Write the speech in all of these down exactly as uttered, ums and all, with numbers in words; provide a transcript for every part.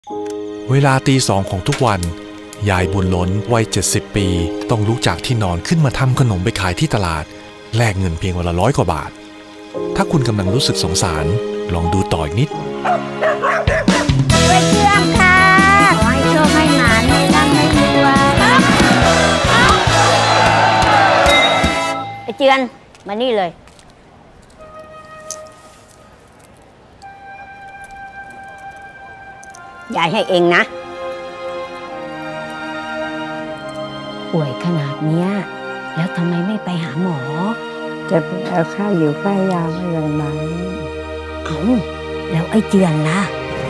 เวลาตีสองของทุกวันยายบุญล้นวัยเจ็ดสิบปีต้องลุกจากที่นอนขึ้นมาทำขนมไปขายที่ตลาดแลกเงินเพียงวันละร้อยกว่าบาทถ้าคุณกำลังรู้สึกสงสารลองดูต่ออีกนิดไปเชื่อมค่ะขอให้โชคให้หมานให้ร่ำให้รวยไอ้เจือนมานี่เลยยายให้เองนะป่วยขนาดเนี้ยแล้วทำไมไม่ไปหาหมอจะไปเอาค่าอยู่ค่ายาไม่เลยไหมเอ้าแล้วไอ้เจือนล่ะ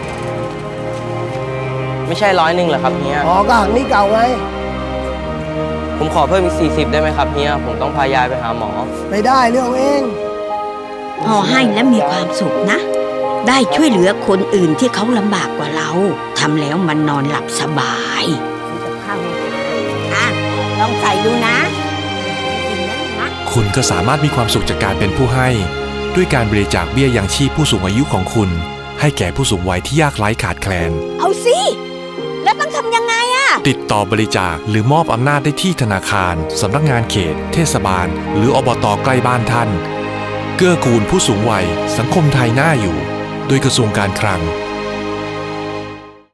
ไม่ใช่ร้อยหนึ่งเหรอครับเฮียอ๋อก็หักนี้เก่าไงผมขอเพิ่มอีกสี่สิบได้ไหมครับเฮียผมต้องพายายไปหาหมอไม่ได้เรื่องเองพอให้แล้วมีความสุขนะได้ช่วยเหลือคนอื่นที่เขาลำบากกว่าเราทำแล้วมันนอนหลับสบายอ่ะลองใส่ดูนะคุณก็สามารถมีความสุขจากการเป็นผู้ให้ด้วยการบริจาคเบี้ยยังชีพผู้สูงอายุของคุณให้แก่ผู้สูงวัยที่ยากไร้ขาดแคลนเอาสิแล้วต้องทำยังไงอะติดต่อบริจาคหรือมอบอำนาจได้ที่ธนาคารสำนักงานเขตเทศบาลหรืออบต.ใกล้บ้านท่านเกื้อกูลผู้สูงวัยสังคมไทยน่าอยู่โดยกระทรวงการคลัง